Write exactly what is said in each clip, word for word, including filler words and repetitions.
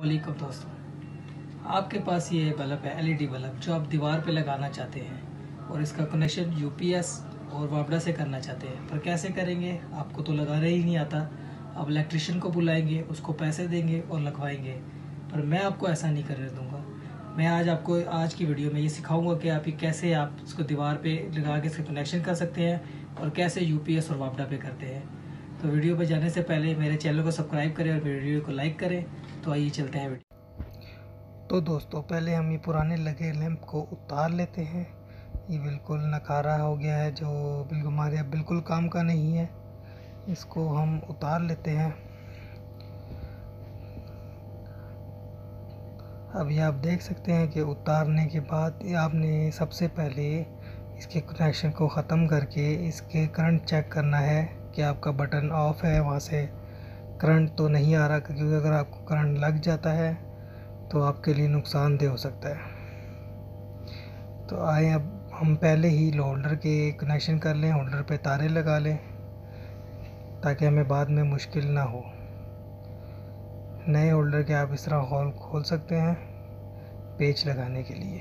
वालेकुम दोस्तों, आपके पास ये बल्ब है एलईडी बल्ब जो आप दीवार पे लगाना चाहते हैं और इसका कनेक्शन यूपीएस और वापडा से करना चाहते हैं, पर कैसे करेंगे? आपको तो लगाना ही नहीं आता। आप इलेक्ट्रिशियन को बुलाएंगे, उसको पैसे देंगे और लगवाएंगे, पर मैं आपको ऐसा नहीं करने दूंगा। मैं आज आपको आज की वीडियो में ये सिखाऊंगा कि आप ये कैसे आप इसको दीवार पे लगा के इसका कनेक्शन कर सकते हैं और कैसे यूपीएस और वापडा पे करते हैं। तो वीडियो पे जाने से पहले मेरे चैनल को सब्सक्राइब करें और मेरे वीडियो को लाइक करें। तो आइए चलते हैं वीडियो। तो दोस्तों, पहले हम ये पुराने लगे लैंप को उतार लेते हैं। ये बिल्कुल नकारा हो गया है, जो बिल्कुल हमारे अब बिल्कुल काम का नहीं है। इसको हम उतार लेते हैं। अभी आप देख सकते हैं कि उतारने के बाद आपने सबसे पहले इसके कनेक्शन को ख़त्म करके इसके करंट चेक करना है कि आपका बटन ऑफ है, वहाँ से करंट तो नहीं आ रहा, क्योंकि अगर आपको करंट लग जाता है तो आपके लिए नुकसानदेह हो सकता है। तो आए अब हम पहले ही होल्डर के कनेक्शन कर लें, होल्डर पे तारे लगा लें ताकि हमें बाद में मुश्किल ना हो। नए होल्डर के आप इस तरह होल खोल सकते हैं पेच लगाने के लिए।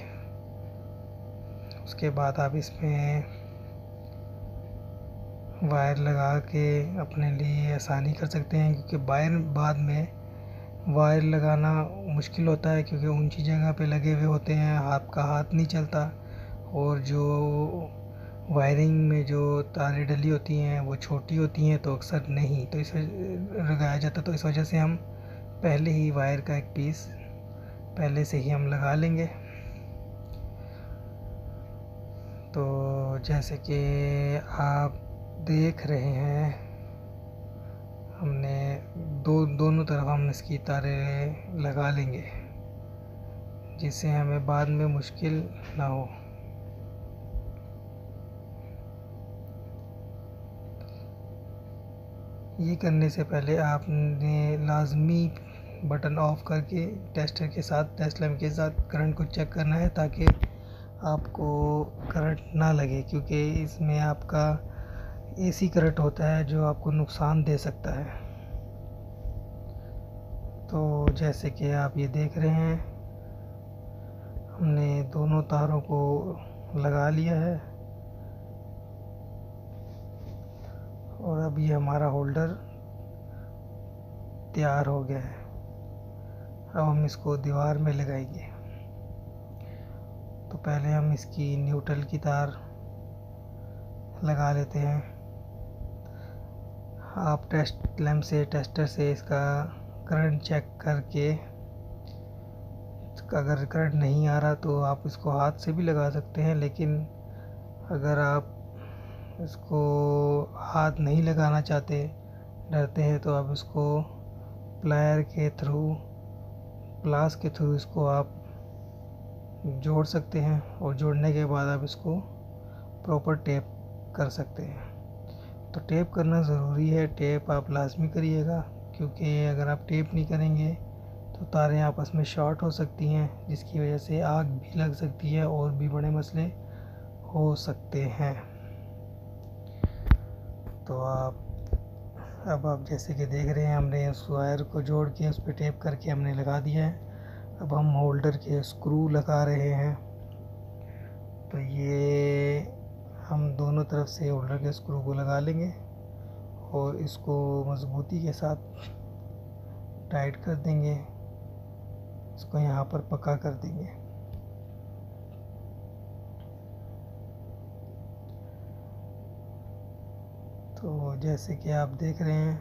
उसके बाद आप इसमें वायर लगा के अपने लिए आसानी कर सकते हैं, क्योंकि वायर बाद में वायर लगाना मुश्किल होता है, क्योंकि ऊंची जगह पे लगे हुए होते हैं, आपका हाथ नहीं चलता, और जो वायरिंग में जो तारें डली होती हैं वो छोटी होती हैं, तो अक्सर नहीं तो इस लगाया जाता। तो इस वजह से हम पहले ही वायर का एक पीस पहले से ही हम लगा लेंगे। तो जैसे कि आप देख रहे हैं, हमने दो दोनों तरफ हम इसकी तारें लगा लेंगे, जिससे हमें बाद में मुश्किल ना हो। ये करने से पहले आपने लाजमी बटन ऑफ करके टेस्टर के साथ टेस्ट लैंप के साथ करंट को चेक करना है, ताकि आपको करंट ना लगे, क्योंकि इसमें आपका एसी करंट होता है जो आपको नुकसान दे सकता है। तो जैसे कि आप ये देख रहे हैं, हमने दोनों तारों को लगा लिया है और अब ये हमारा होल्डर तैयार हो गया है। अब हम इसको दीवार में लगाएंगे। तो पहले हम इसकी न्यूट्रल की तार लगा लेते हैं। आप टेस्ट लैंप से टेस्टर से इसका करंट चेक करके, अगर करंट नहीं आ रहा तो आप इसको हाथ से भी लगा सकते हैं, लेकिन अगर आप इसको हाथ नहीं लगाना चाहते, डरते हैं, तो आप इसको प्लायर के थ्रू प्लास के थ्रू इसको आप जोड़ सकते हैं, और जोड़ने के बाद आप इसको प्रॉपर टेप कर सकते हैं। तो टेप करना ज़रूरी है, टेप आप लाजमी करिएगा, क्योंकि अगर आप टेप नहीं करेंगे तो तारें आपस में शॉर्ट हो सकती हैं, जिसकी वजह से आग भी लग सकती है और भी बड़े मसले हो सकते हैं। तो आप अब आप जैसे कि देख रहे हैं, हमने उस वायर को जोड़ के उस पर टेप करके हमने लगा दिया है। अब हम होल्डर के स्क्रू लगा रहे हैं। तो ये हम दोनों तरफ से होल्डर के स्क्रू को लगा लेंगे और इसको मज़बूती के साथ टाइट कर देंगे, इसको यहाँ पर पक्का कर देंगे। तो जैसे कि आप देख रहे हैं,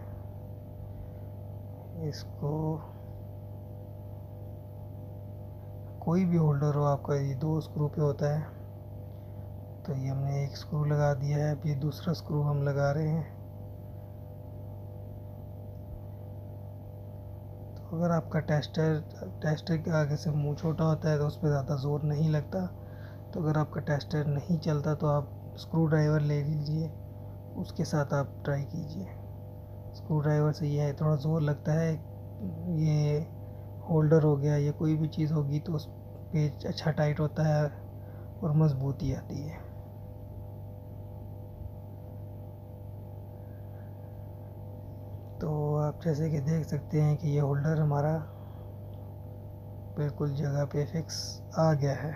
इसको कोई भी होल्डर हो आपका, ये दो स्क्रू पे होता है। तो ये हमने एक स्क्रू लगा दिया है, अब ये दूसरा स्क्रू हम लगा रहे हैं। तो अगर आपका टेस्टर टेस्टर के आगे से मुंह छोटा होता है तो उस पर ज़्यादा ज़ोर नहीं लगता। तो अगर आपका टेस्टर नहीं चलता तो आप स्क्रू ड्राइवर ले लीजिए, उसके साथ आप ट्राई कीजिए। स्क्रू ड्राइवर से ये है थोड़ा ज़ोर लगता है। ये होल्डर हो गया या कोई भी चीज़ होगी तो उस पेच अच्छा टाइट होता है और मज़बूती आती है। तो आप जैसे कि देख सकते हैं कि ये होल्डर हमारा बिल्कुल जगह पे फिक्स आ गया है।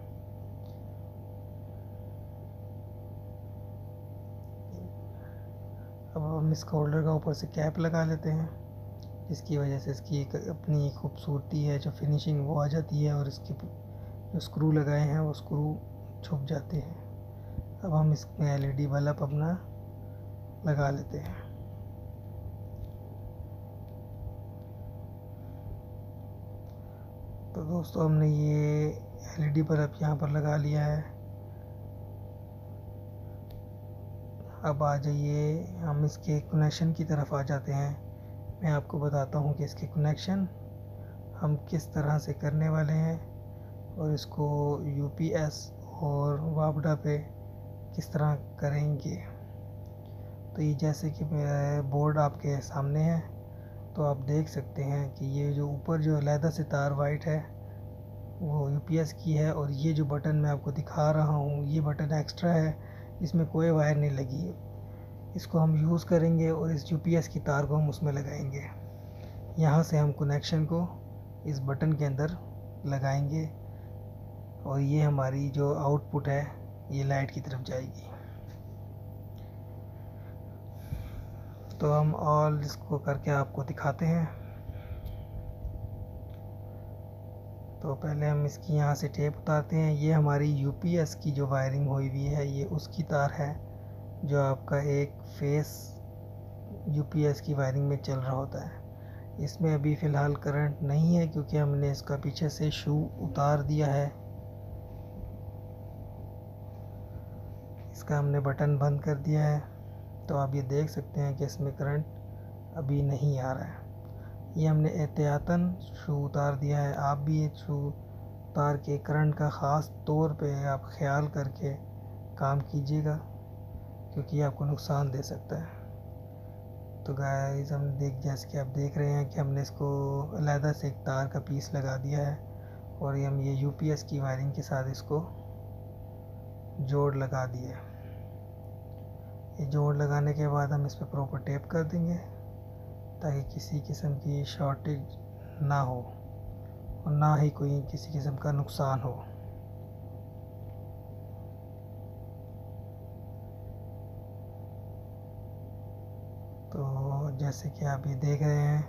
अब हम इसका होल्डर का ऊपर से कैप लगा लेते हैं, जिसकी वजह से इसकी एक अपनी खूबसूरती है, जो फिनिशिंग वो आ जाती है और इसके जो स्क्रू लगाए हैं वो स्क्रू छुप जाते हैं। अब हम इसमें एलईडी बल्ब अपना लगा लेते हैं। तो दोस्तों हमने ये एलईडी बल्ब यहाँ पर लगा लिया है। अब आ जाइए हम इसके कनेक्शन की तरफ आ जाते हैं। मैं आपको बताता हूँ कि इसके कनेक्शन हम किस तरह से करने वाले हैं और इसको यूपीएस और वापडा पे किस तरह करेंगे। तो ये जैसे कि बोर्ड आपके सामने है, तो आप देख सकते हैं कि ये जो ऊपर जो अलहदा से तार वाइट है वो यूपीएस की है, और ये जो बटन मैं आपको दिखा रहा हूँ ये बटन एक्स्ट्रा है, इसमें कोई वायर नहीं लगी है। इसको हम यूज़ करेंगे और इस यूपीएस की तार को हम उसमें लगाएंगे। यहाँ से हम कनेक्शन को इस बटन के अंदर लगाएंगे और ये हमारी जो आउटपुट है ये लाइट की तरफ जाएगी। तो हम ऑल इसको करके आपको दिखाते हैं। तो पहले हम इसकी यहाँ से टेप उतारते हैं। ये हमारी यूपीएस की जो वायरिंग हुई हुई है ये उसकी तार है जो आपका एक फेस यूपीएस की वायरिंग में चल रहा होता है। इसमें अभी फ़िलहाल करंट नहीं है क्योंकि हमने इसका पीछे से शू उतार दिया है। इसका हमने बटन बंद कर दिया है, तो आप ये देख सकते हैं कि इसमें करंट अभी नहीं आ रहा है। ये हमने एहतियातन शू उतार दिया है। आप भी ये शू उतार के करंट का ख़ास तौर पे आप ख्याल करके काम कीजिएगा, क्योंकि ये आपको नुकसान दे सकता है। तो गाइस हम देख जैसे कि आप देख रहे हैं कि हमने इसको अलहदा से एक तार का पीस लगा दिया है और ये हम ये यूपीएस की वायरिंग के साथ इसको जोड़ लगा दिए। ये जोड़ लगाने के बाद हम इस पर प्रॉपर टेप कर देंगे ताकि किसी किस्म की शॉर्टेज ना हो और ना ही कोई किसी किस्म का नुकसान हो। तो जैसे कि आप ये देख रहे हैं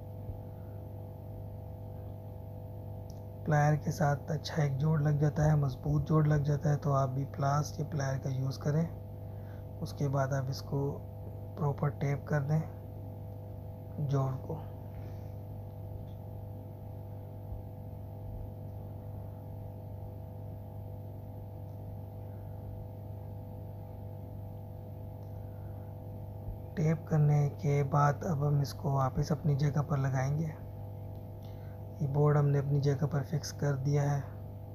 प्लायर के साथ अच्छा एक जोड़ लग जाता है, मज़बूत जोड़ लग जाता है। तो आप भी प्लास के प्लायर का यूज़ करें। उसके बाद आप इसको प्रॉपर टेप कर दें जोड़ को। टेप करने के बाद अब हम इसको वापस अपनी जगह पर लगाएंगे। ये बोर्ड हमने अपनी जगह पर फिक्स कर दिया है।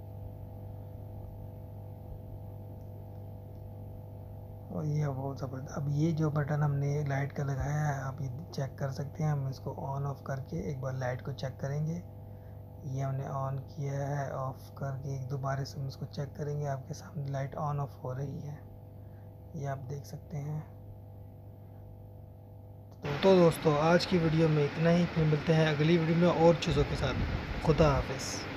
और ये बहुत ज़बरदस्त। अब ये जो बटन हमने लाइट का लगाया है आप ये चेक कर सकते हैं। हम इसको ऑन ऑफ करके एक बार लाइट को चेक करेंगे। ये हमने ऑन किया है, ऑफ करके एक दोबारा से हम इसको चेक करेंगे। आपके सामने लाइट ऑन ऑफ हो रही है, ये आप देख सकते हैं। तो दोस्तों आज की वीडियो में इतना ही, फिर मिलते हैं अगली वीडियो में और चीज़ों के साथ। खुदा हाफिज़।